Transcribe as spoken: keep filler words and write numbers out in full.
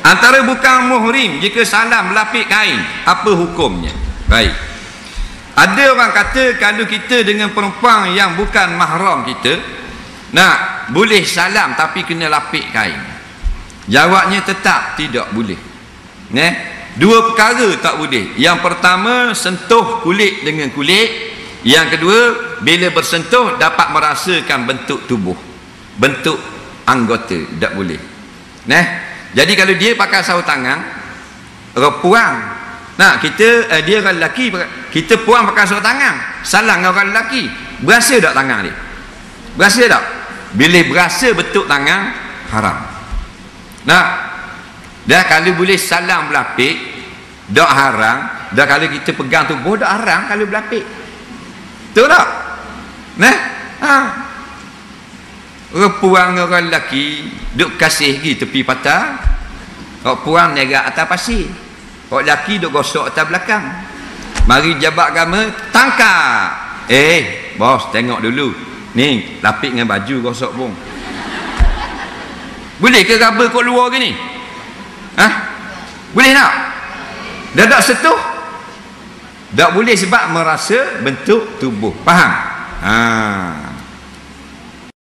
Antara bukan muhrim jika salam melapik kain, apa hukumnya? Baik. Ada orang kata kalau kita dengan perempuan yang bukan mahram kita, nak boleh salam tapi kena lapik kain. Jawabnya tetap tidak boleh. Neh, dua perkara tak boleh. Yang pertama, sentuh kulit dengan kulit. Yang kedua, bila bersentuh dapat merasakan bentuk tubuh, bentuk anggota, tak boleh. Neh, jadi kalau dia pakai sarung tangan, perempuan, nah kita eh, dia orang lelaki, kita puan pakai sarung tangan, salam dengan orang lelaki, berasa tak tangan dia? Berasa tak? Bila berasa bentuk tangan, haram. Nah, dah kalau boleh salam berlapik, tak haram. Dah kalau kita pegang tubuh, tak haram kalau berlapik. Betul tak? Nah, ha. Perempuan orang lelaki duk kasih pergi tepi patah, perempuan nerak atas pasir, orang lelaki duk gosok atas belakang. Mari jabat agama, tangkap. Eh, bos, tengok dulu. Ni, lapik dengan baju gosok pun. Boleh ke raba kat luar ke ni? Ha? Boleh tak? Dah tak sentuh? Tak boleh sebab merasa bentuk tubuh. Faham? Ha.